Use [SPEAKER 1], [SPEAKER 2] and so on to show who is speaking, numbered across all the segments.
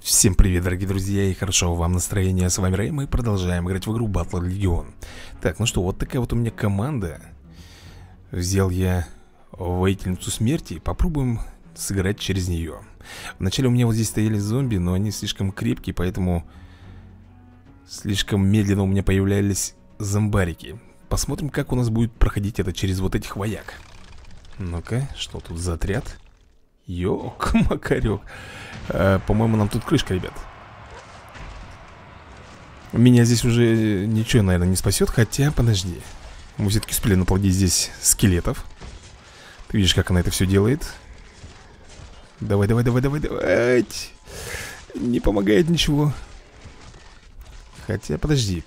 [SPEAKER 1] Всем привет, дорогие друзья, и хорошо вам настроение. С вами Рэй, мы продолжаем играть в игру Battle Legion. Так, ну что, вот такая вот у меня команда. Взял я воительницу смерти. Попробуем сыграть через нее. Вначале у меня вот здесь стояли зомби, но они слишком крепкие, поэтому слишком медленно у меня появлялись зомбарики. Посмотрим, как у нас будет проходить это через вот этих вояк. Ну-ка, что тут за отряд? Ёк-макарёк. По-моему, нам тут крышка, ребят. Меня здесь уже ничего, наверное, не спасет. Хотя, подожди. Мы все-таки успели наплодить здесь скелетов. Ты видишь, как она это все делает. Давай, давай, давай, давай, давай. Не помогает ничего. Хотя, подожди.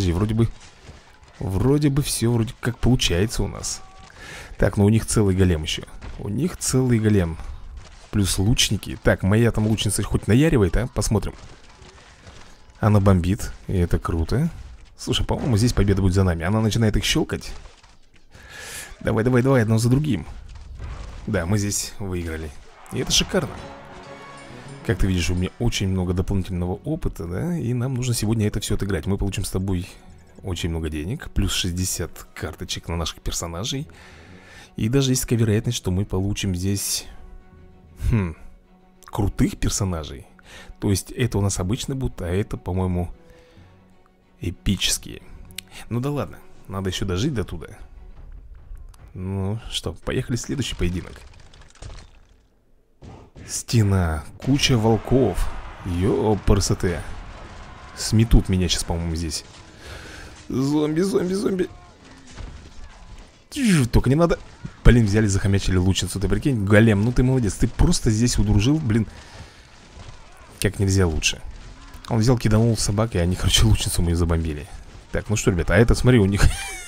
[SPEAKER 1] Вроде бы все вроде как получается у нас. Так, но у них целый голем еще. У них целый голем. Плюс лучники. Так, моя там лучница хоть наяривает, а? Посмотрим. Она бомбит, и это круто. Слушай, по-моему, здесь победа будет за нами. Она начинает их щелкать. Давай, давай, давай, одно за другим. Да, мы здесь выиграли. И это шикарно. Как ты видишь, у меня очень много дополнительного опыта, да? И нам нужно сегодня это все отыграть. Мы получим с тобой очень много денег. Плюс 60 карточек на наших персонажей. И даже есть такая вероятность, что мы получим здесь... крутых персонажей. То есть это у нас обычно будут, а это, по-моему, эпические. Ну да ладно, надо еще дожить до туда. Ну что, поехали в следующий поединок. Стена, куча волков. Ёпарасоте. Сметут меня сейчас, по-моему, здесь. Зомби, зомби, зомби. Только не надо. Блин, взяли, захомячили лучницу. Ты прикинь, голем, ну ты молодец. Ты просто здесь удружил, блин, как нельзя лучше. Он взял, киданул собак, и они, короче, лучницу мою забомбили. Так, ну что, ребята, а этот, смотри, у них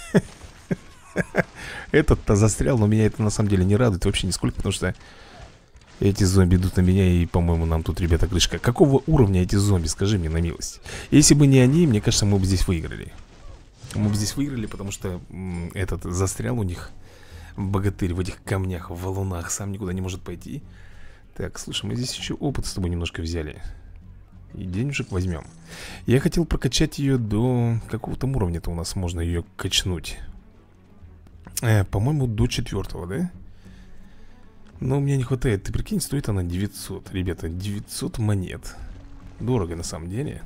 [SPEAKER 1] этот-то застрял, но меня это на самом деле не радует вообще нисколько, потому что эти зомби идут на меня, и, по-моему, нам тут, ребята, крышка. Какого уровня эти зомби, скажи мне на милость. Если бы не они, мне кажется, мы бы здесь выиграли. Мы бы здесь выиграли, потому что этот застрял у них. Богатырь в этих камнях, в валунах. Сам никуда не может пойти. Так, слушай, мы здесь еще опыт с тобой немножко взяли. И денежек возьмем. Я хотел прокачать ее до какого-то уровня-то у нас можно ее качнуть. По-моему, до 4-го, да? Но у меня не хватает. Ты прикинь, стоит она 900. Ребята, 900 монет. Дорого на самом деле.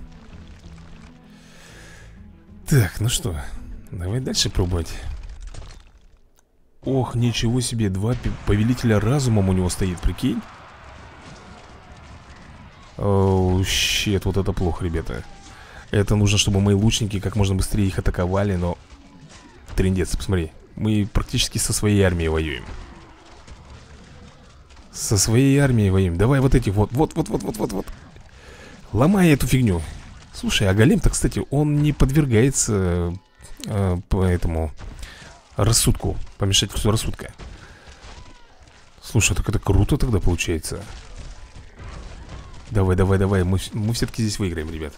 [SPEAKER 1] Так, ну что, давай дальше пробовать. Ох, ничего себе, 2 повелителя разумом у него стоит, прикинь. Оу, щет, вот это плохо, ребята. Это нужно, чтобы мои лучники как можно быстрее их атаковали, но... Трындец, посмотри, мы практически со своей армией воюем. Со своей армией воюем. Давай вот эти вот. Ломай эту фигню. Слушай, а голем-то, кстати, он не подвергается по этому... рассудку, помешательству рассудка. Слушай, так это круто тогда получается. Давай, давай, давай. Мы все-таки здесь выиграем, ребят.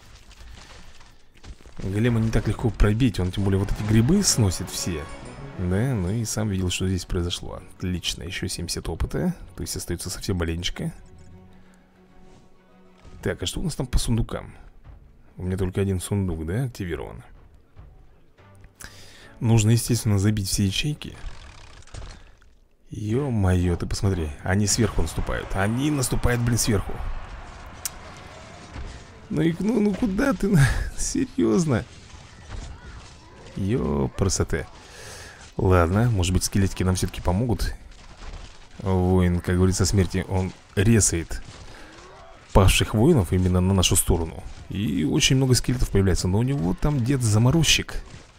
[SPEAKER 1] Голема не так легко пробить. Он тем более вот эти грибы сносит все. Да, ну и сам видел, что здесь произошло. Отлично, еще 70 опыта. То есть остается совсем маленечко. Так, а что у нас там по сундукам? У меня только один сундук, да, активирован. Нужно, естественно, забить все ячейки. Ё-моё, ты посмотри. Они сверху наступают. Они наступают, блин, сверху. Ну куда ты? Серьезно? Ё-парасоте. Ладно, может быть, скелетики нам все-таки помогут. Воин, как говорится, смерти, он резает павших воинов именно на нашу сторону. И очень много скелетов появляется. Но у него там дед-заморозчик.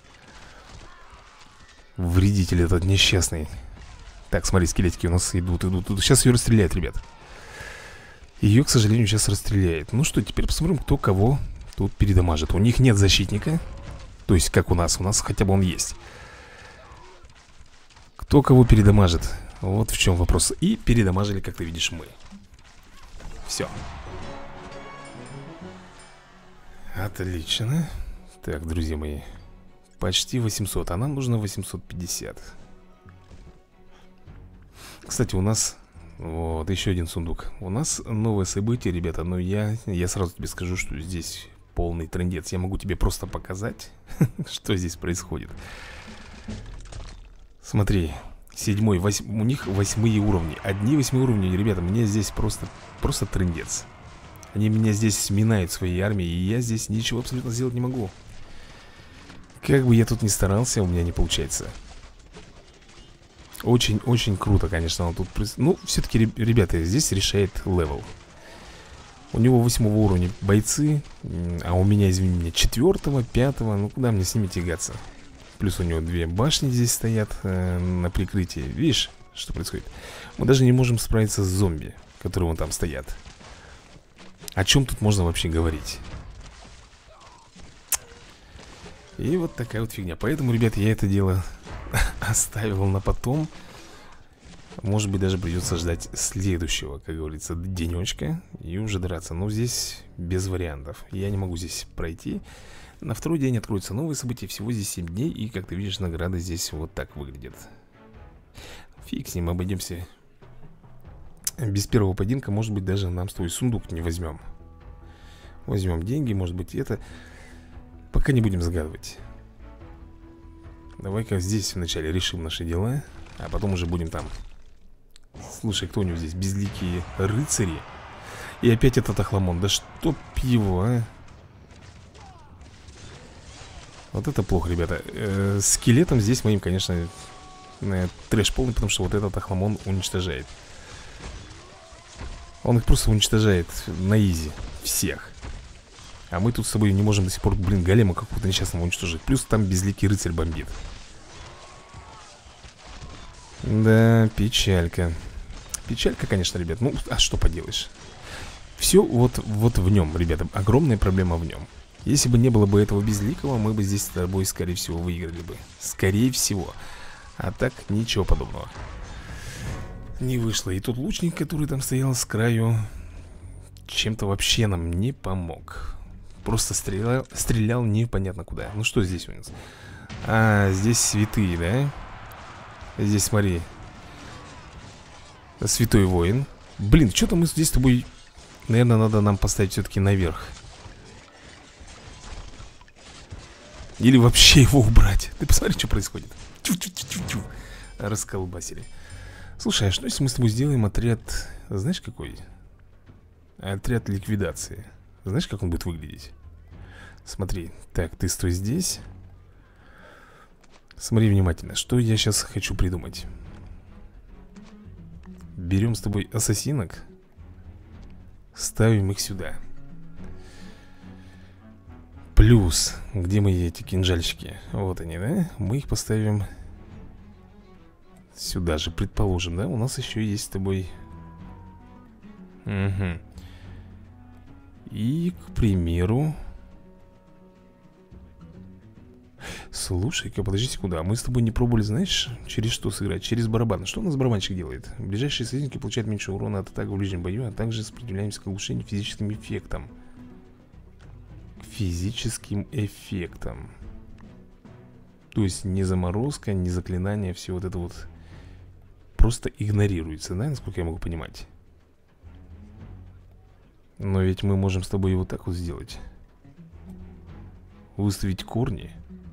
[SPEAKER 1] Вредитель этот несчастный. Так, смотри, скелетики у нас идут. Сейчас ее расстреляют, ребят. Ее, к сожалению, сейчас расстреляет. Ну что, теперь посмотрим, кто кого тут передамажит. У них нет защитника. То есть, как у нас хотя бы он есть. Кто кого передамажит? Вот в чем вопрос. И передамажили, как ты видишь, мы. Все. Отлично. Так, друзья мои, почти 800, а нам нужно 850. Кстати, у нас Вот, еще один сундук. У нас новое событие, ребята. Но я сразу тебе скажу, что здесь полный трындец. Я могу тебе просто показать, что здесь происходит. Смотри, 7-й, 8, у них 8 уровни. Одни 8 уровни, ребята, мне здесь просто трындец. Они меня здесь сминают своей армией, и я здесь ничего абсолютно сделать не могу. Как бы я тут ни старался, у меня не получается. Очень-очень круто, конечно, он тут... Ну, все-таки, ребята, здесь решает левел. У него 8 уровня бойцы, а у меня, извини меня, 4-го, 5-го. Ну, куда мне с ними тягаться? Плюс у него 2 башни здесь стоят на прикрытии. Видишь, что происходит? Мы даже не можем справиться с зомби, которые вон там стоят. О чем тут можно вообще говорить? И вот такая вот фигня. Поэтому, ребят, я это дело оставил на потом. Может быть, даже придется ждать следующего, как говорится, денечка и уже драться. Но здесь без вариантов. Я не могу здесь пройти. На второй день откроются новые события. Всего здесь 7 дней. И, как ты видишь, награды здесь вот так выглядят. Фиг с ним, обойдемся. Без первого поединка, может быть, даже нам с тобой сундук не возьмем. Возьмем деньги, может быть, это... Пока не будем загадывать. Давай-ка здесь вначале решим наши дела, а потом уже будем там. Слушай, кто у него здесь? Безликие рыцари. И опять этот охламон. Да чтоб его, а. Вот это плохо, ребята. Скелетом здесь моим, конечно, трэш полный, потому что вот этот охламон уничтожает. Он их просто уничтожает на изи. Всех. А мы тут с тобой не можем до сих пор, блин, голема какого-то несчастного уничтожить. Плюс там безликий рыцарь бомбит. Да, печалька. Печалька, конечно, ребят. Ну, а что поделаешь? Все вот в нем, ребята. Огромная проблема в нем. Если бы не было бы этого безликого, мы бы здесь с тобой, скорее всего, выиграли бы. Скорее всего. А так, ничего подобного не вышло. И тот лучник, который там стоял с краю, чем-то вообще нам не помог. Просто стрелял непонятно куда. Ну что здесь у нас? А, здесь святые, да? Здесь, смотри, святой воин. Блин, что-то мы здесь с тобой... Наверное, надо нам поставить все-таки наверх. Или вообще его убрать. Ты посмотри, что происходит. Тю-тю-тю-тю-тю. Расколбасили. Слушай, а что если мы с тобой сделаем отряд... Знаешь какой? Отряд ликвидации. Знаешь, как он будет выглядеть? Смотри, так, ты стой здесь. Смотри внимательно, что я сейчас хочу придумать. Берем с тобой ассасинок, ставим их сюда. Плюс, где мои эти кинжальщики? Вот они, да? Мы их поставим сюда же, предположим, да? У нас еще есть с тобой... Угу. И, к примеру... Слушай-ка, подожди секунду. А мы с тобой не пробовали, знаешь, через что сыграть? Через барабан. Что у нас барабанщик делает? Ближайшие союзники получают меньше урона от атак в ближнем бою, а также сопротивляемся к оглушению физическим эффектам. Физическим эффектам. То есть не заморозка, не заклинание, все вот это вот просто игнорируется, да, насколько я могу понимать? Но ведь мы можем с тобой вот так вот сделать. Выставить корни.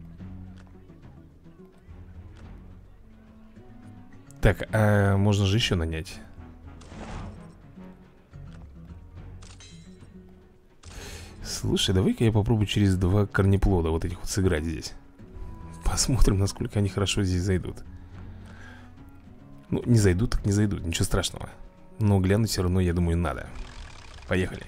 [SPEAKER 1] Так, а можно же еще нанять. Слушай, давай-ка я попробую через 2 корнеплода вот этих вот сыграть здесь. Посмотрим, насколько они хорошо здесь зайдут. Ну, не зайдут, так не зайдут, ничего страшного. Но глянуть все равно, я думаю, надо. Поехали.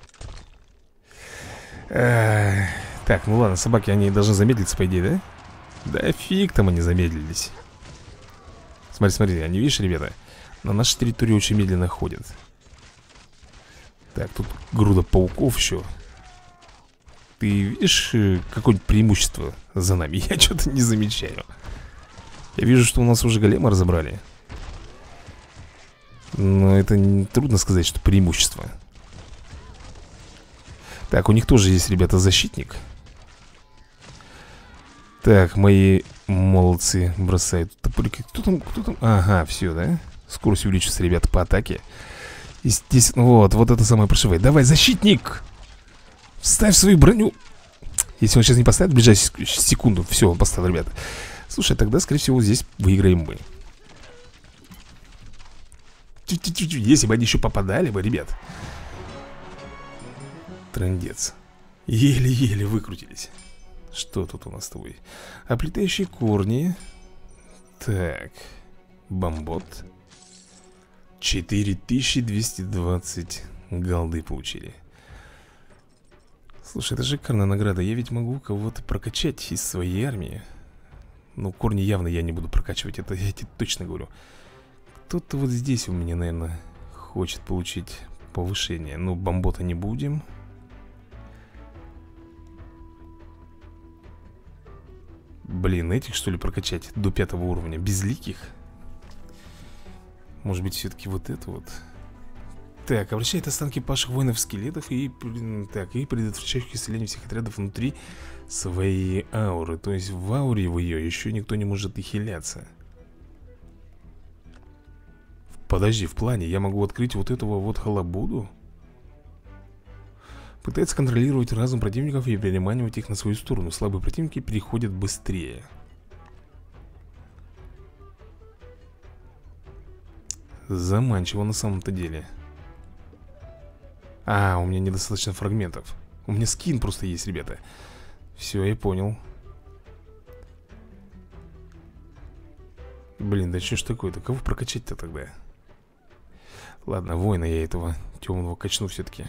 [SPEAKER 1] Так, ну ладно, собаки, они должны замедлиться, по идее, да? Да фиг там они замедлились. Смотри, смотри, они, видишь, ребята, на нашей территории очень медленно ходят. Так, тут груда пауков еще. Ты видишь какое-нибудь преимущество за нами? Я что-то не замечаю. Я вижу, что у нас уже голема разобрали. Но это трудно сказать, что преимущество. Так, у них тоже есть, ребята, защитник. Так, мои молодцы бросают топорики. Кто там? Ага, все, да? Скорость увеличится, ребята, по атаке. Естественно, вот это самое прошивай. Давай, защитник! Вставь свою броню. Если он сейчас не поставит в ближайшую секунду. Все, он поставил, ребята. Слушай, тогда, скорее всего, здесь выиграем мы. Если бы они еще попадали бы, ребят. Трындец. Еле-еле выкрутились. Что тут у нас с тобой? Оплетающие корни. Так. Бомбот. 4220 голды получили. Слушай, это шикарная награда. Я ведь могу кого-то прокачать из своей армии. Ну, корни явно я не буду прокачивать. Это я тебе точно говорю. Кто-то вот здесь у меня, наверное, хочет получить повышение. Ну, бомбота не будем. Блин, этих что ли прокачать до 5 уровня? Безликих? Может быть, все-таки вот это вот. Так, обращает останки павших воинов-скелетов и предотвращающих исцеление всех отрядов внутри своей ауры. То есть в ауре в ее еще никто не может ихиляться. Подожди, в плане я могу открыть вот этого вот халабуду? Пытается контролировать разум противников и переманивать их на свою сторону. Слабые противники переходят быстрее. Заманчиво на самом-то деле. А, у меня недостаточно фрагментов. У меня скин просто есть, ребята. Все, я понял. Блин, да что ж такое-то? Кого прокачать-то тогда? Ладно, воина я этого темного качну все-таки.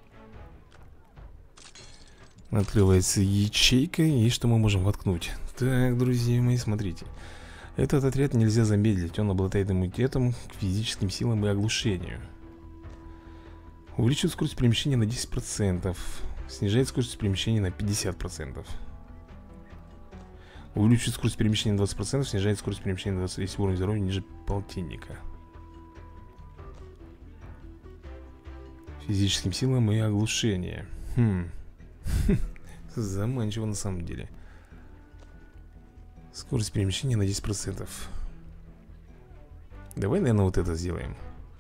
[SPEAKER 1] Открывается ячейка. И что мы можем воткнуть? Так, друзья мои, смотрите. Этот отряд нельзя замедлить. Он обладает иммунитетом к физическим силам и оглушению. Увеличивает скорость перемещения на 10%. Снижает скорость перемещения на 50%. Увеличивает скорость перемещения на 20%. Снижает скорость перемещения на 20%. Если уровень здоровья ниже полтинника. Физическим силам и оглушение. Заманчиво на самом деле. Скорость перемещения на 10%. Давай, наверное, вот это сделаем.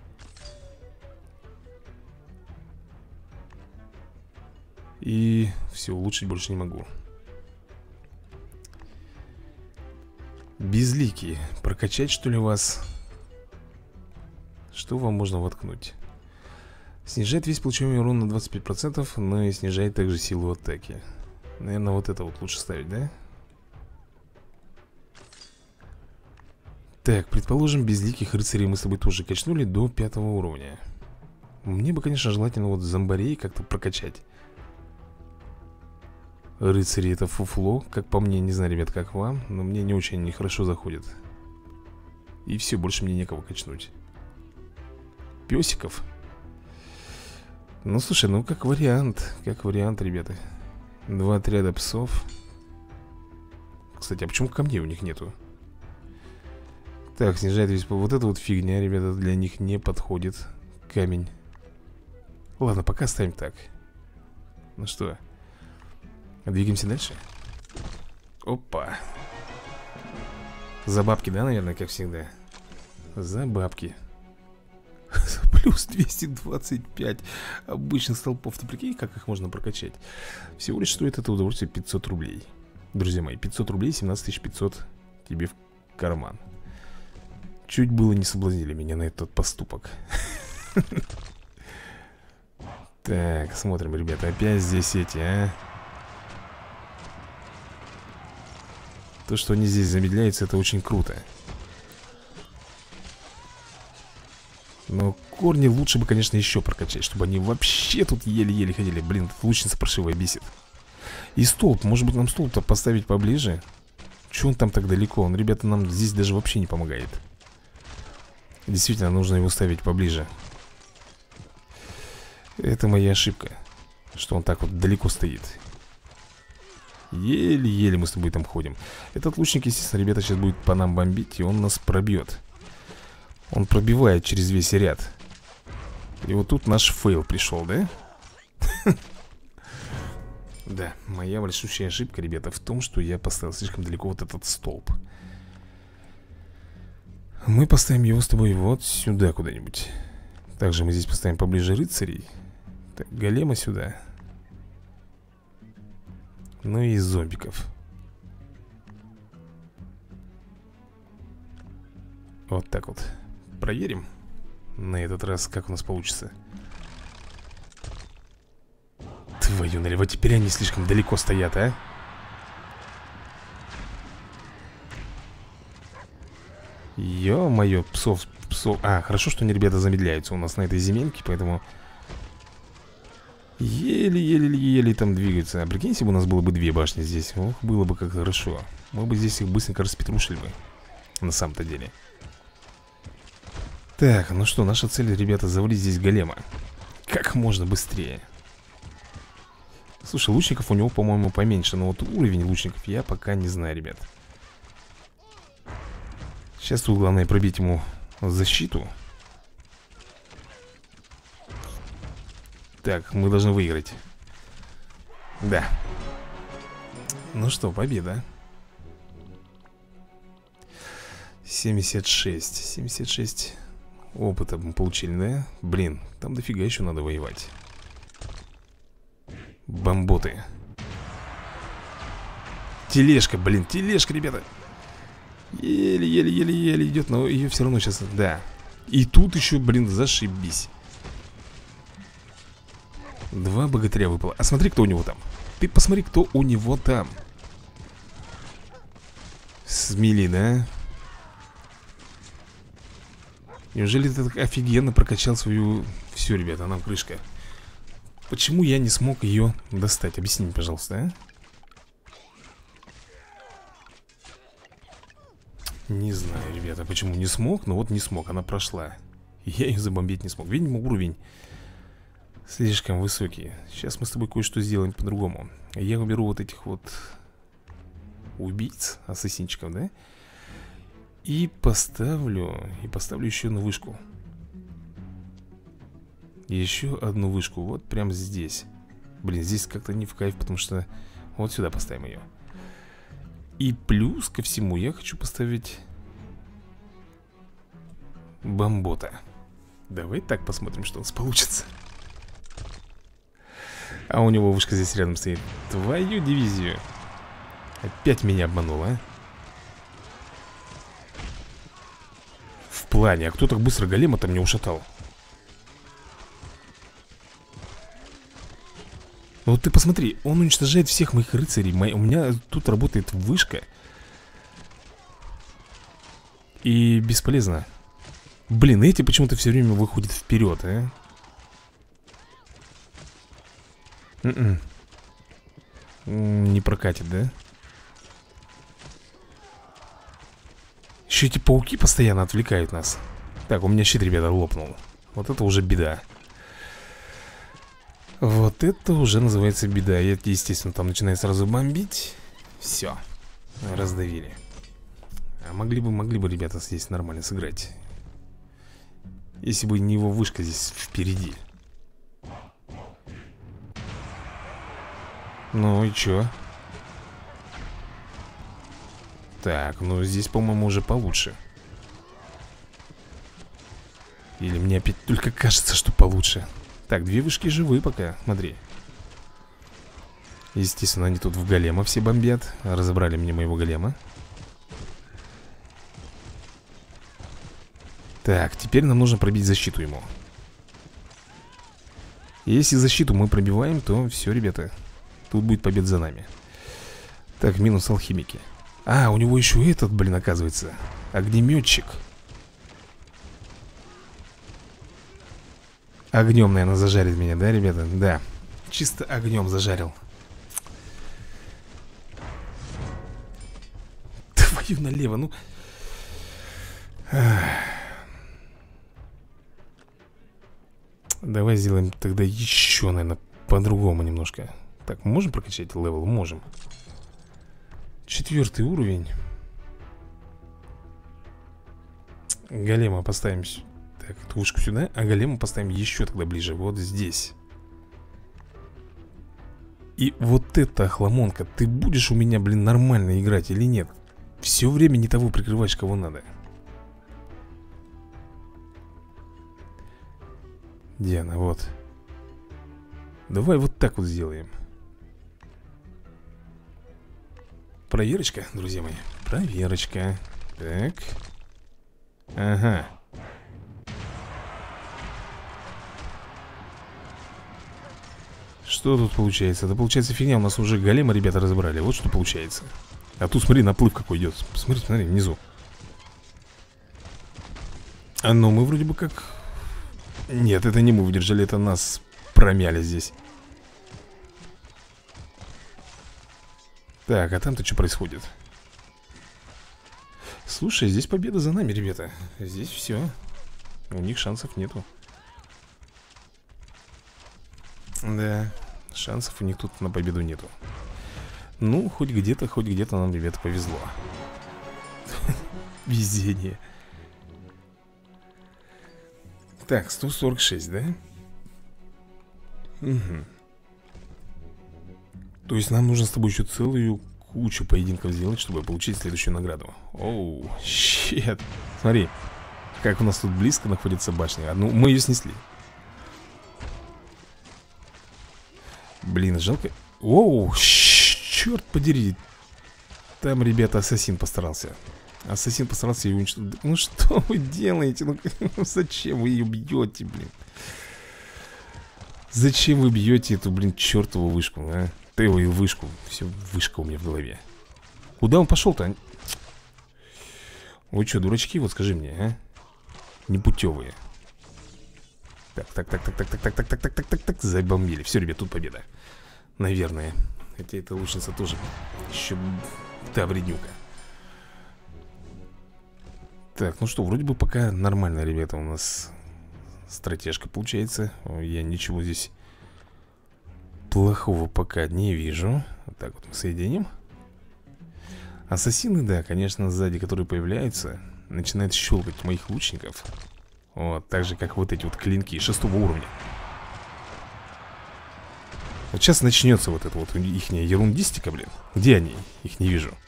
[SPEAKER 1] И все, улучшить больше не могу. Безликие. Прокачать, что ли, вас? Что вам можно воткнуть? Снижает весь получаемый урон на 25%, но и снижает также силу атаки. Наверное, вот это вот лучше ставить, да? Так, предположим, безликих рыцарей мы с тобой тоже качнули до 5 уровня. Мне бы, конечно, желательно вот зомбарей как-то прокачать. Рыцари это фуфло, как по мне, не знаю, ребят, как вам, но мне не очень нехорошо заходит. И все, больше мне некого качнуть. Песиков. Ну, слушай, ну как вариант, ребята. 2 отряда псов. Кстати, а почему камней у них нету? Так, снижает весь... Вот эта вот фигня, ребята, для них не подходит. Камень. Ладно, пока ставим так. Ну что, двигаемся дальше. Опа. За бабки, да, наверное, как всегда? За бабки. Плюс 225 обычных столпов. Ты прикинь, как их можно прокачать? Всего лишь стоит это удовольствие 500 рублей. Друзья мои, 500 рублей, 17 500 тебе в карман. Чуть было не соблазнили меня на этот поступок. Так, смотрим, ребята. Опять здесь эти, а? То, что они здесь замедляются, это очень круто. Но корни лучше бы, конечно, еще прокачать, чтобы они вообще тут еле-еле ходили. Блин, эта лучница паршивая бесит. И столб, может быть, нам столб-то поставить поближе? Че он там так далеко? Он, ребята, нам здесь даже вообще не помогает. Действительно, нужно его ставить поближе. Это моя ошибка, что он так вот далеко стоит. Еле-еле мы с тобой там ходим. Этот лучник, естественно, ребята, сейчас будет по нам бомбить, и он нас пробьет. Он пробивает через весь ряд. И вот тут наш фейл пришел, да? Да, моя большущая ошибка, ребята, в том, что я поставил слишком далеко вот этот столб. Мы поставим его с тобой вот сюда куда-нибудь. Также мы здесь поставим поближе рыцарей. Так, голема сюда. Ну и зомбиков. Вот так вот. Проверим на этот раз, как у нас получится. Твою налево, теперь они слишком далеко стоят, а? Ё-моё, псов. А, хорошо, что они, ребята, замедляются у нас на этой земельке, поэтому еле-еле-еле там двигаются. А прикинь, если бы у нас было бы 2 башни здесь. Ох, было бы как хорошо. Мы бы здесь их быстренько распетрушили бы. На самом-то деле. Так, ну что, наша цель, ребята, завалить здесь голема как можно быстрее. Слушай, лучников у него, по-моему, поменьше. Но вот уровень лучников я пока не знаю, ребят. Сейчас тут главное пробить ему защиту. Так, мы должны выиграть. Да. Ну что, победа. 76 опыта мы получили, да? Блин, там дофига еще надо воевать. Бомботы. Тележка, блин, тележка, ребята. Еле-еле-еле-еле идет, но ее все равно сейчас, да. И тут еще, блин, зашибись. 2 богатыря выпало. А смотри, кто у него там. Ты посмотри, кто у него там. Смели, да? Неужели ты так офигенно прокачал свою... Все, ребята, нам крышка. Почему я не смог ее достать? Объясни мне, пожалуйста, а? Не знаю, ребята, почему не смог. Но вот не смог, она прошла. Я ее забомбить не смог. Видимо, уровень слишком высокий. Сейчас мы с тобой кое-что сделаем по-другому. Я уберу вот этих вот убийц, ассасинчиков, да? И поставлю еще одну вышку. Еще одну вышку. Вот прям здесь. Блин, здесь как-то не в кайф, потому что вот сюда поставим ее. И плюс ко всему я хочу поставить бомбота. Давай так посмотрим, что у нас получится. А у него вышка здесь рядом стоит. Твою дивизию. Опять меня обманул, а? В плане, а кто так быстро голема-то мне ушатал? Ну вот ты посмотри, он уничтожает всех моих рыцарей. У меня тут работает вышка. И бесполезно. Блин, эти почему-то все время выходят вперед, а? Не прокатит, да? Еще эти пауки постоянно отвлекают нас. Так, у меня щит, ребята, лопнул. Вот это уже беда. Вот это уже называется беда. Я, естественно, там начинаю сразу бомбить. Все, раздавили. А могли бы, ребята, здесь нормально сыграть. Если бы не его вышка здесь впереди. Ну и чё? Так, ну здесь, по-моему, уже получше. Или мне опять только кажется, что получше. Так, 2 вышки живы пока, смотри. Естественно, они тут в голема все бомбят. Разобрали мне моего голема. Так, теперь нам нужно пробить защиту ему. Если защиту мы пробиваем, то все, ребята. Тут будет победа за нами. Так, минус алхимики. А, у него еще этот, блин, оказывается. Огнеметчик. Огнем, наверное, зажарит меня, да, ребята? Да, чисто огнем зажарил. Твою налево, ну. Давай сделаем тогда еще, наверное, по-другому немножко. Так, мы можем прокачать левел? Можем. 4 уровень. Голема поставим. Так, эту вышку сюда. А голема поставим еще тогда ближе. Вот здесь. И вот эта охламонка. Ты будешь у меня, блин, нормально играть или нет? Все время не того прикрываешь, кого надо. Где она? Вот. Давай вот так вот сделаем. Проверочка, друзья мои. Проверочка. Так. Ага. Что тут получается? Да получается фигня, у нас уже голема ребята разобрали. Вот что получается. А тут смотри, наплыв какой идет. Смотри, смотри, внизу. А ну мы вроде бы как... Нет, это не мы выдержали, это нас промяли здесь. Так, а там-то что происходит? Слушай, здесь победа за нами, ребята. Здесь все. У них шансов нету. Да, шансов у них тут на победу нету. Ну, хоть где-то нам, ребята, повезло. Везение. Так, 146, да? Угу. То есть нам нужно с тобой еще целую кучу поединков сделать, чтобы получить следующую награду. Оу, щет. Смотри, как у нас тут близко находится башня. Ну, мы ее снесли. Блин, жалко. Оу, черт подери. Там, ребята, ассасин постарался. Ассасин постарался ее уничтожить. Ну что вы делаете? Ну зачем вы ее бьете, блин? Зачем вы бьете эту, блин, чертову вышку, а? Ты его и вышку. Все, вышка у меня в голове. Куда он пошел-то? Вы что, дурачки? Вот скажи мне, а? Непутевые. Так. Забомбили. Все, ребят, тут победа. Наверное. Хотя эта лучница тоже еще та вреднюка. Так, ну что, вроде бы пока нормально, ребята, у нас стратежка получается. Я ничего здесь плохого пока не вижу. Вот так вот мы соединим. Ассасины, да, конечно, сзади, которые появляются, начинают щелкать моих лучников. Вот, так же, как вот эти вот клинки 6-го уровня. Вот сейчас начнется вот это вот ихняя ерундистика, блин. Где они? Их не вижу.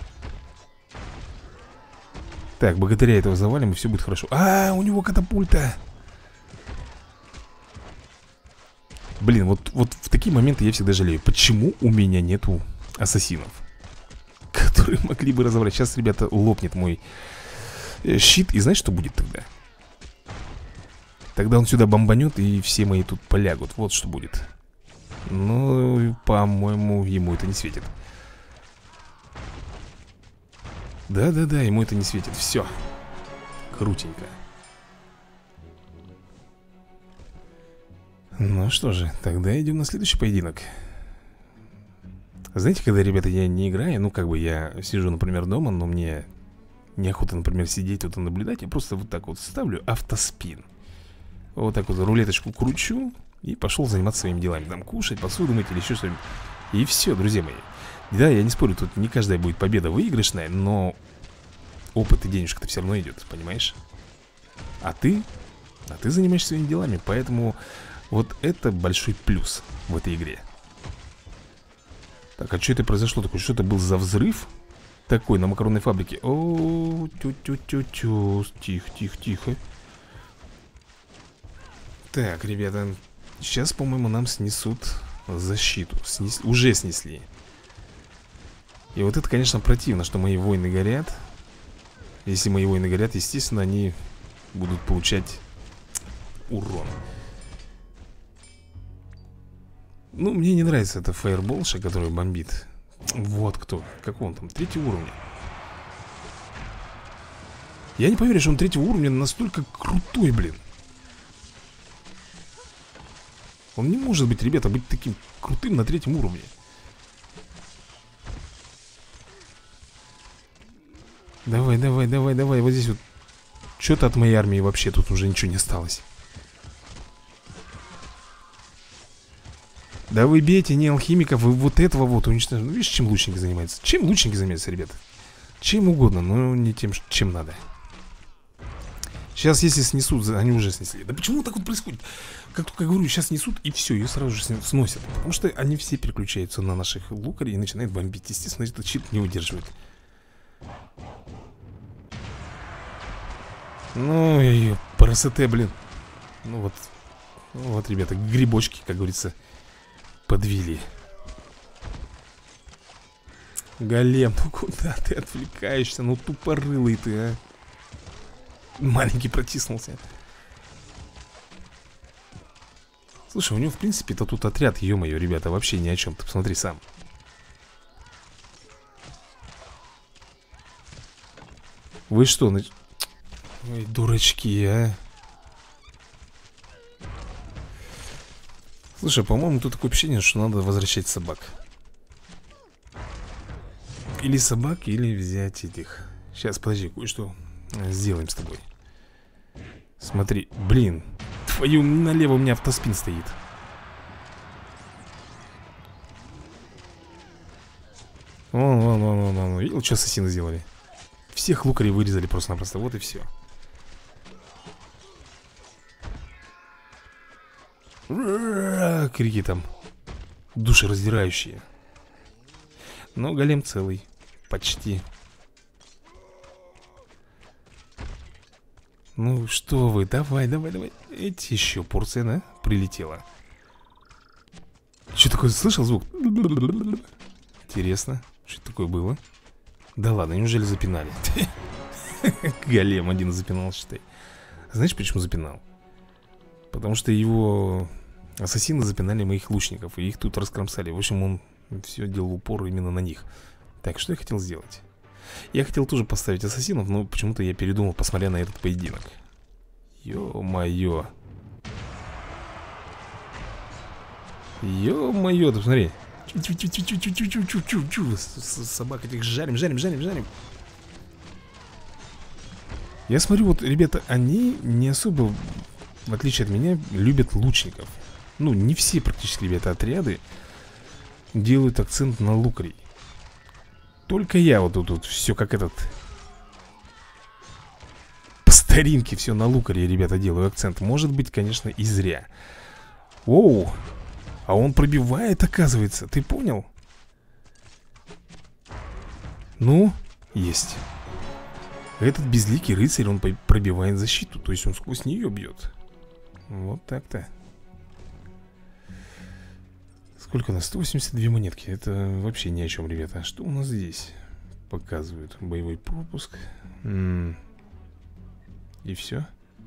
[SPEAKER 1] Так, богатыря этого завалим, и все будет хорошо. А, у него катапульта. Блин, вот в такие моменты я всегда жалею. Почему у меня нету ассасинов, которые могли бы разобрать? Сейчас, ребята, лопнет мой щит. И знаешь, что будет тогда? Тогда он сюда бомбанет, и все мои тут полягут. Вот что будет. Ну, по-моему, ему это не светит. Да-да-да, ему это не светит. Все. Крутенько. Ну что же, тогда идем на следующий поединок. Знаете, когда, ребята, я не играю, ну, как бы я сижу, например, дома, но мне неохота, например, сидеть вот и наблюдать. Я просто вот так вот ставлю автоспин. Вот так вот рулеточку кручу и пошел заниматься своими делами. Там кушать, посуду мыть или еще что-нибудь. И все, друзья мои. Да, я не спорю, тут не каждая будет победа выигрышная, но опыт и денежка-то все равно идет, понимаешь? А ты занимаешься своими делами, поэтому вот это большой плюс в этой игре. Так, а что это произошло такое? Что это был за взрыв такой на макаронной фабрике? О, тю-тю-тю-тю. Тихо. Так, ребята, сейчас, по-моему, нам снесут защиту. Уже снесли. И вот это, конечно, противно, что мои воины горят. Если мои воины горят, естественно, они будут получать урон. Ну, мне не нравится эта фаерболша, которая бомбит. Вот кто, какой он там, 3-го уровня. Я не поверю, что он 3-го уровня настолько крутой, блин. Он не может быть, ребята, быть таким крутым на 3-м уровне. Давай. Вот здесь вот что-то от моей армии вообще тут уже ничего не осталось. Да вы бейте не алхимиков, вы вот этого вот уничтожите. Ну, видишь, чем лучники занимаются? Чем лучники занимаются, ребята? Чем угодно, но не тем, чем надо. Сейчас, если снесут, они уже снесли. Да почему так вот происходит? Как только говорю, сейчас снесут, и все, ее сразу же сносят. Потому что они все переключаются на наших лукарей и начинают бомбить. Естественно, этот щит не удерживает. Ну, ее красота, блин. Ну вот, Вот, ребята, грибочки, как говорится, подвели. Голем, ну куда ты отвлекаешься? Ну тупорылый ты, а. Маленький протиснулся. Слушай, у него в принципе-то тут отряд, ё-моё, ребята, вообще ни о чем. Ты посмотри сам. Вы что, ой, дурачки, а. Слушай, по-моему, тут такое ощущение, что надо возвращать собак. Или собак, или взять этих. Сейчас, подожди, кое-что сделаем с тобой. Смотри, блин. Твою, налево у меня автоспин стоит. Вон. Видел, что ассасины сделали? Всех лукарей вырезали просто-напросто. Вот и все. Крики там душераздирающие. Но голем целый. Почти. Ну что вы, давай. Эти еще порция, да? Прилетела. Что такое, слышал звук? Интересно, что такое было? Да ладно, неужели запинали? Голем один запинал, считай. Знаешь, почему запинал? Потому что его ассасины запинали моих лучников, и их тут раскромсали. В общем, он все делал упор именно на них. Так, что я хотел сделать? Я хотел тоже поставить ассасинов, но почему-то я передумал, посмотря на этот поединок. Ё-моё. Ё-моё, ты посмотри. Собак этих жарим. Я смотрю, вот, ребята, они не особо, в отличие от меня, любят лучников. Ну, не все практически, ребята, отряды делают акцент на лукарей. Только я вот тут все как этот. По старинке все на лукаре, ребята, делаю акцент. Может быть, конечно, и зря. Оу. А он пробивает, оказывается. Ты понял? Ну, есть. Этот безликий рыцарь, он пробивает защиту. То есть он сквозь нее бьет. Вот так-то. Сколько у нас? 182 монетки. Это вообще ни о чем, ребята. А что у нас здесь? Показывают. Боевой пропуск. И все.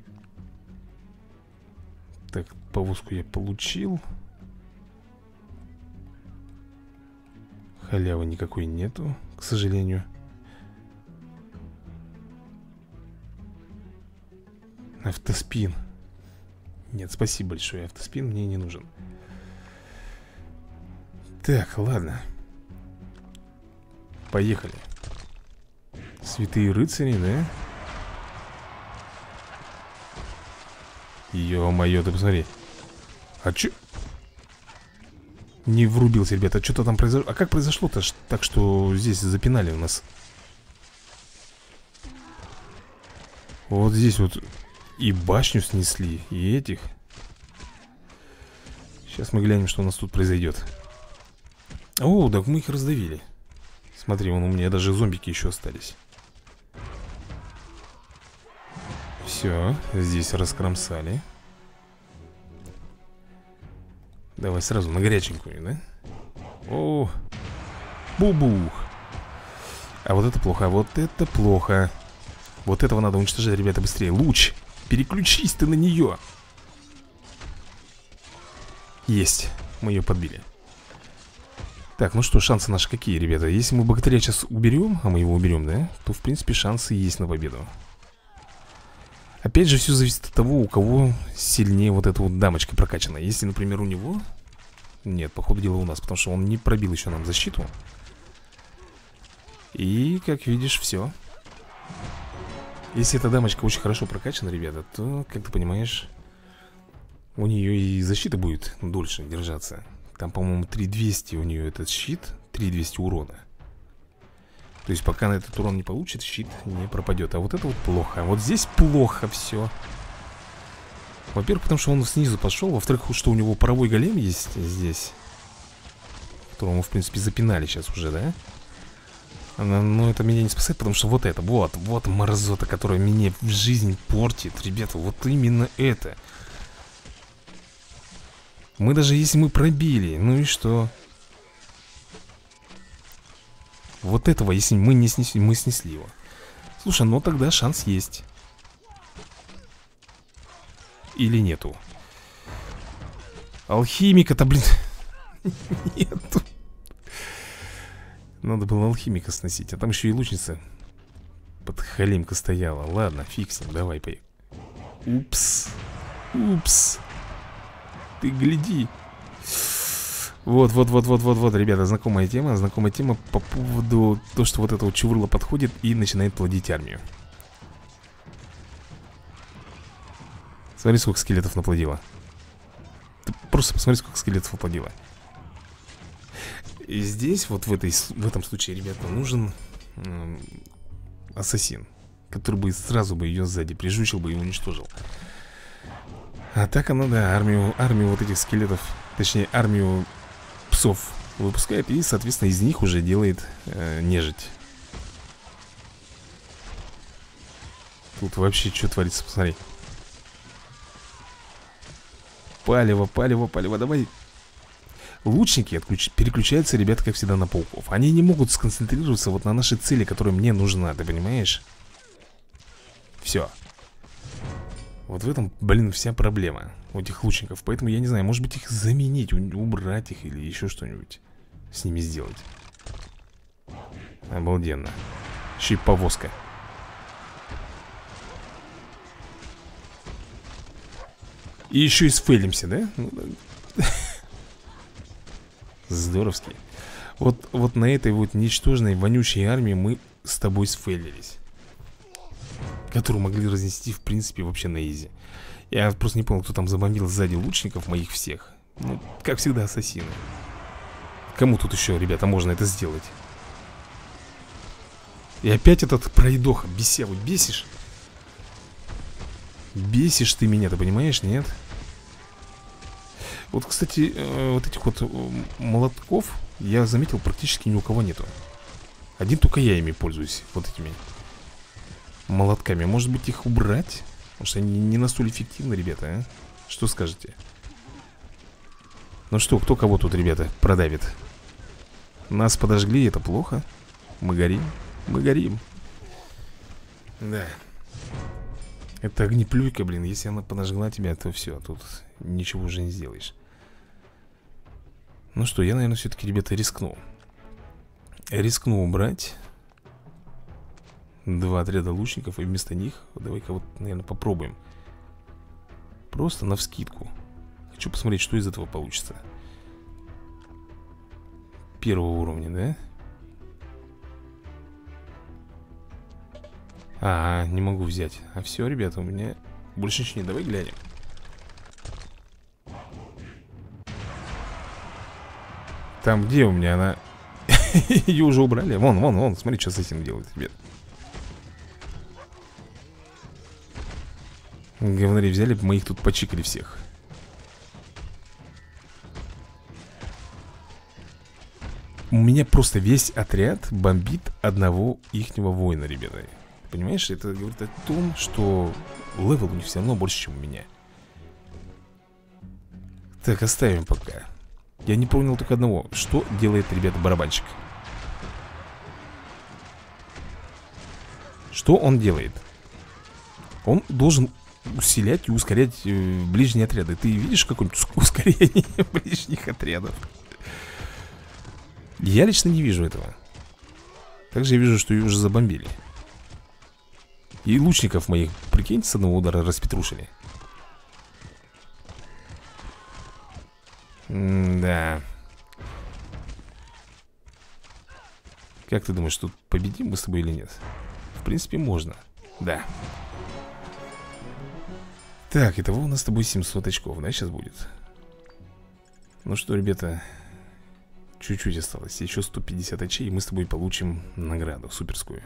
[SPEAKER 1] Так, повозку я получил. Халявы никакой нету, к сожалению. Автоспин. Нет, спасибо большое. Автоспин мне не нужен. Так, ладно. Поехали. Святые рыцари, да? Ё-моё, ты посмотри. А чё? Не врубился, ребята. Что-то там произошло. А как произошло-то так, что здесь запинали у нас? Вот здесь вот и башню снесли, и этих. Сейчас мы глянем, что у нас тут произойдет. О, так мы их раздавили. Смотри, вон у меня даже зомбики еще остались. Все, здесь раскромсали. Давай сразу на горяченькую, да? О, бубух. А вот это плохо, а вот это плохо. Вот этого надо уничтожать, ребята, быстрее. Луч, переключись ты на нее. Есть, мы ее подбили. Так, ну что, шансы наши какие, ребята? Если мы богатыря сейчас уберем, а мы его уберем, да? То, в принципе, шансы есть на победу. Опять же, все зависит от того, у кого сильнее вот эта вот дамочка прокачана. Если, например, у него... Нет, по ходу дела у нас, потому что он не пробил еще нам защиту. И, как видишь, все. Если эта дамочка очень хорошо прокачана, ребята, то, как ты понимаешь, у нее и защита будет дольше держаться. Там, по-моему, 3200 у нее этот щит, 3200 урона. То есть пока на этот урон не получит, щит не пропадет. А вот это вот плохо. Вот здесь плохо все. Во-первых, потому что он снизу пошел. Во-вторых, что у него паровой голем есть здесь, которого мы, в принципе, запинали сейчас уже, да? Но это меня не спасает, потому что вот это, вот мразота, которая меня в жизнь портит. Ребята, вот именно это. Мы даже если мы пробили, ну и что? Вот этого, если мы не снесли, мы снесли его. Слушай, ну тогда шанс есть. Или нету? Алхимика-то, блин, нету. Надо было алхимика сносить. А там еще и лучница подхалимка стояла. Ладно, фиг с ним, давай, поехали. Упс. Упс. Ты гляди. Вот, ребята, знакомая тема. Знакомая тема по поводу того, что вот это вот чувырло подходит и начинает плодить армию. Смотри, сколько скелетов наплодило. Ты просто посмотри, сколько скелетов наплодило. И здесь, вот в этом случае, ребята, нужен ассасин, который бы сразу бы ее сзади прижучил бы и уничтожил. А так она, да, армию вот этих скелетов, точнее, армию псов выпускает. И, соответственно, из них уже делает нежить. Тут вообще что творится, посмотри. Палево, давай. Лучники переключаются, ребята, как всегда, на пауков. Они не могут сконцентрироваться вот на нашей цели, которая мне нужна, ты понимаешь? Все. Вот в этом, блин, вся проблема у этих лучников. Поэтому я не знаю, может быть их заменить, убрать их или еще что-нибудь с ними сделать. Обалденно. Еще и повозка. И еще и сфейлимся, да? Ну, да. Здоровски. Вот на этой вот ничтожной, вонючей армии мы с тобой сфейлились, которую могли разнести, в принципе, вообще на изи. Я просто не понял, кто там забомбил сзади лучников моих всех. Ну, как всегда, ассасины. Кому тут еще, ребята, можно это сделать? И опять этот пройдоха, бесявый, бесишь? Бесишь ты меня, ты понимаешь, нет? Вот, кстати, вот этих вот молотков я заметил, практически ни у кого нету. Один только я ими пользуюсь, вот этими молотками. Может быть их убрать? Потому что они не настолько эффективны, ребята, а? Что скажете? Ну что, кто кого тут, ребята, продавит? Нас подожгли, это плохо. Мы горим, мы горим. Да. Это огнеплюйка, блин. Если она подожгла тебя, то все, тут ничего уже не сделаешь. Ну что, я, наверное, все-таки, ребята, рискну. Рискну убрать 2 отряда лучников. И вместо них, давай-ка вот, наверное, попробуем. Просто навскидку. Хочу посмотреть, что из этого получится. 1-го уровня, да? Не могу взять. А все, ребята, у меня больше ничего нет. Давай глянем. Там где у меня она? Ее уже убрали. Вон, смотри, что с этим делает, ребят. Говнари взяли, мы их тут почикали всех. У меня просто весь отряд бомбит одного ихнего воина, ребята. Понимаешь, это говорит о том, что левел у них все равно больше, чем у меня. Так, оставим пока. Я не понял только одного. Что делает, ребята, барабанщик? Что он делает? Он должен усилять и ускорять ближние отряды. Ты видишь какое-нибудь ускорение ближних отрядов? Я лично не вижу этого. Также я вижу, что ее уже забомбили. И лучников моих, прикиньте, с одного удара распетрушили. Да. Как ты думаешь, тут победим мы с тобой или нет? В принципе, можно. Да. Так, итого у нас с тобой 700 очков, да, сейчас будет? Ну что, ребята, чуть-чуть осталось. Еще 150 очей, и мы с тобой получим награду суперскую.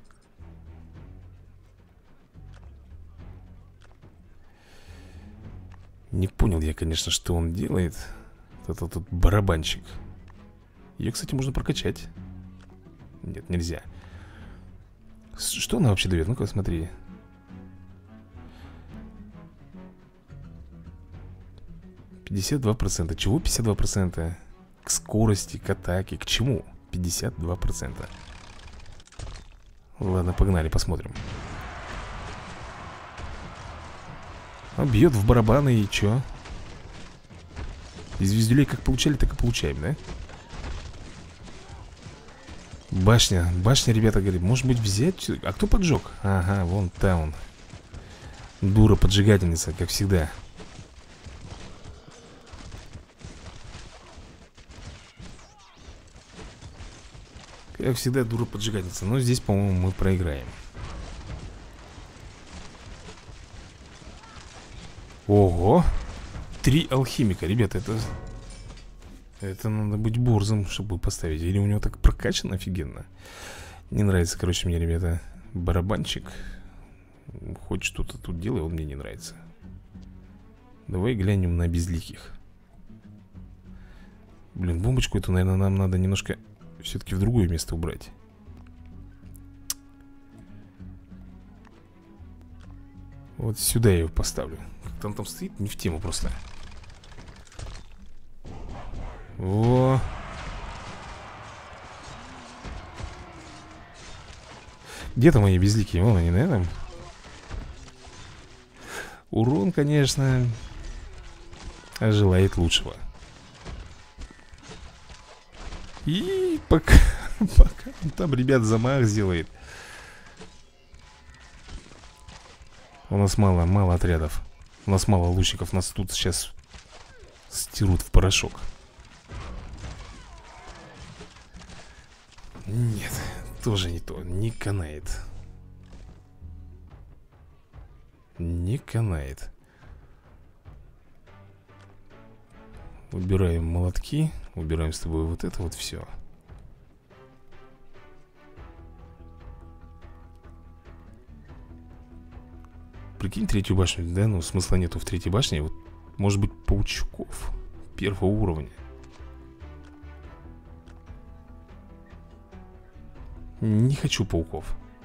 [SPEAKER 1] Не понял я, конечно, что он делает. Этот барабанщик. Ее, кстати, можно прокачать. Нет, нельзя. Что она вообще дает? Ну-ка, смотри. 52%. Чего 52%? К скорости, к атаке, к чему? 52%. Ладно, погнали, посмотрим. Бьет в барабаны и чё? Из звездюлей как получали, так и получаем, да? Башня, башня, ребята, говорит, может быть взять? А кто поджег? Ага, вон там он. Дура поджигательница, как всегда. Как всегда, дура поджигательница. Но здесь, по-моему, мы проиграем. Ого! 3 алхимика, ребята, это надо быть борзым, чтобы поставить. Или у него так прокачано офигенно. Не нравится, короче, мне, ребята, барабанчик. Хоть что-то тут делай, он мне не нравится. Давай глянем на безликих. Блин, бомбочку эту, наверное, нам надо немножко все-таки в другое место убрать. Вот сюда я его поставлю. Как там стоит, не в тему просто. О! Где-то мои безликие? Вон они, наверное. Урон, конечно, желает лучшего. И пока он там, ребят, замах сделает. У нас мало отрядов. У нас мало лучников. Нас тут сейчас стирут в порошок. Нет, тоже не то. Не канает. Не канает. Убираем молотки. Убираем с тобой вот это вот все. Прикинь, третью башню, да? Ну, смысла нету в третьей башне. Вот, может быть, паучков первого уровня. Не хочу пауков.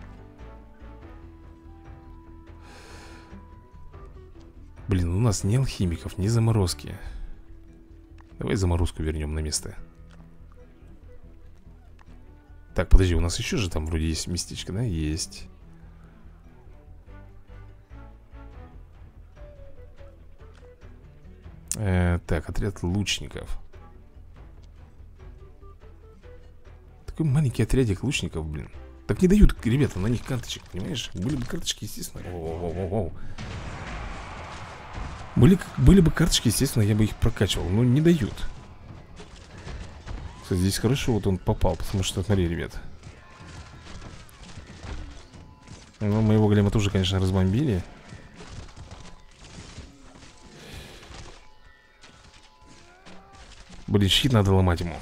[SPEAKER 1] Блин, у нас ни алхимиков, ни заморозки. Давай заморозку вернем на место. Так, подожди, у нас еще же там вроде есть местечко, да? Есть. Так, отряд лучников. Такой маленький отрядик лучников, блин. Так не дают, ребята, на них карточек, понимаешь? Были бы карточки, естественно. Были бы карточки, естественно, я бы их прокачивал. Но не дают. Кстати, здесь хорошо вот он попал. Потому что, смотри, ребят. Ну, моего голема тоже, конечно, разбомбили. Блин, щит надо ломать ему.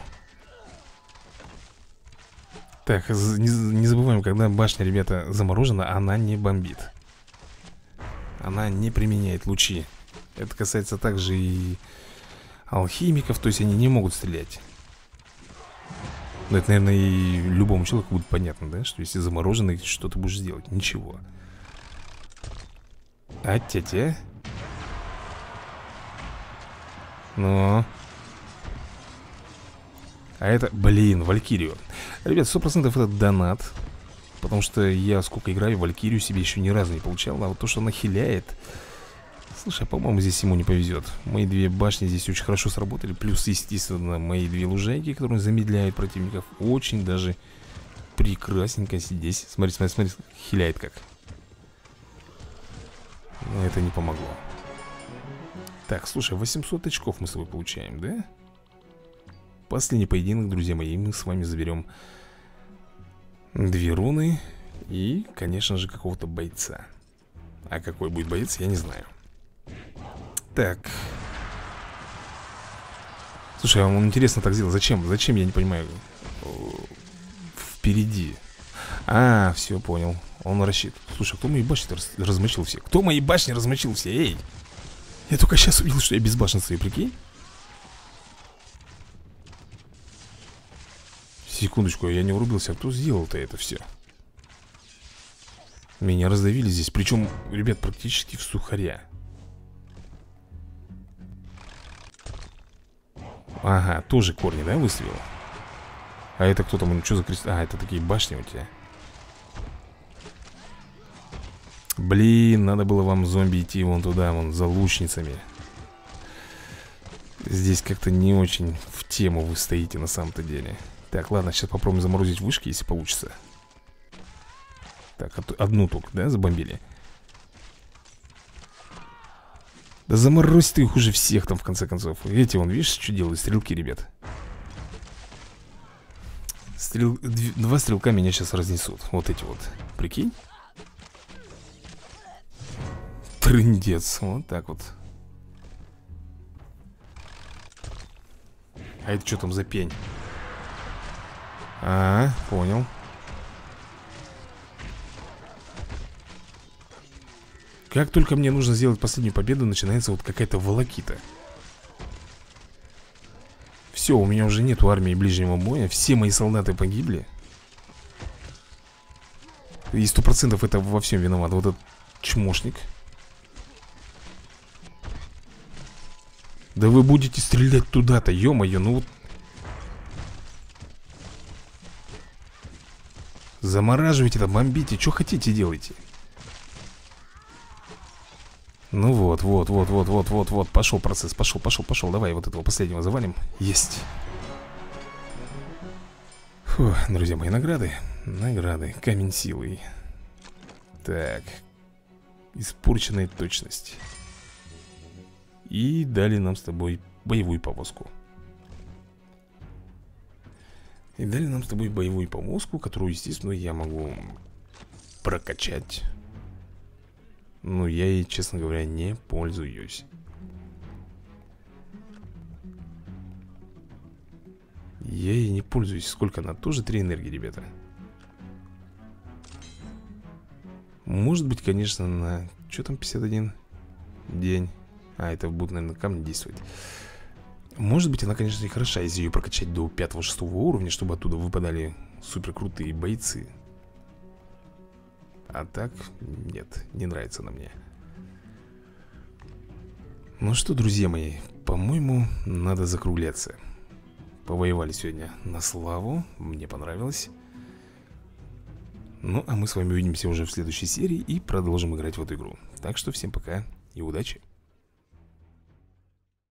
[SPEAKER 1] Так, не забываем, когда башня, ребята, заморожена, она не бомбит. Она не применяет лучи. Это касается также и алхимиков. То есть они не могут стрелять. Но это, наверное, и любому человеку будет понятно, да? Что если замороженный, что ты будешь делать? Ничего. А-тя-тя. Ну. А это, блин, Валькирию. Ребят, 100% это донат. Потому что я сколько играю, Валькирию себе еще ни разу не получал. А вот то, что она хиляет. Слушай, по-моему, здесь ему не повезет. Мои две башни здесь очень хорошо сработали. Плюс, естественно, мои две лужайки, которые замедляют противников. Очень даже прекрасненько здесь. Смотри, смотри, смотри, хиляет как. Но это не помогло. Так, слушай, 800 очков мы с тобой получаем, да? Последний поединок, друзья мои. Мы с вами заберем 2 руны и, конечно же, какого-то бойца. А какой будет боец, я не знаю. Так. Слушай, а он интересно так сделал. Зачем? Зачем, я не понимаю. Впереди. А, все, понял. Он рассчитывает. Слушай, кто мои башни размочил все? Кто мои башни размочил все? Эй! Я только сейчас увидел, что я без башен своей, прикинь. Секундочку, я не врубился. А кто сделал-то это все? Меня раздавили здесь. Причем, ребят, практически в сухаря. Ага, тоже корни, да, выставил? А это кто там? Что за кристалл? А, это такие башни у тебя. Блин, надо было вам, зомби, идти вон туда, вон, за лучницами. Здесь как-то не очень в тему вы стоите на самом-то деле. Так, ладно, сейчас попробуем заморозить вышки, если получится. Так, одну только, да, забомбили? Да заморозь ты их уже всех там, в конце концов. Эти, вон, видишь, что делают стрелки, ребят? Два стрелка меня сейчас разнесут. Вот эти вот, прикинь? Трындец, вот так вот. А это что там за пень? А, понял. Как только мне нужно сделать последнюю победу, начинается вот какая-то волокита. Все, у меня уже нету армии ближнего боя. Все мои солдаты погибли. И 100% это во всем виноват вот этот чмошник. Да вы будете стрелять туда-то, ё-моё, ну вот. Замораживайте это, бомбите, что хотите делайте. Ну вот, вот, пошел процесс, пошел. Давай вот этого последнего завалим. Есть. Фу, друзья мои, награды. Награды, камень силы. Так. Испорченная точность. И дали нам с тобой боевую повозку. Которую, естественно, я могу прокачать. Но я ей, честно говоря, не пользуюсь. Я ей не пользуюсь. Сколько она? Тоже 3 энергии, ребята. Может быть, конечно, на... Что там 51 день? А, это будет, наверное, камни действовать. Может быть, она, конечно, и хороша, если ее прокачать до 5-6 уровня, чтобы оттуда выпадали супер крутые бойцы. А так, нет, не нравится она мне. Ну что, друзья мои, по-моему, надо закругляться. Повоевали сегодня на славу, мне понравилось. Ну, а мы с вами увидимся уже в следующей серии и продолжим играть в эту игру. Так что всем пока и удачи.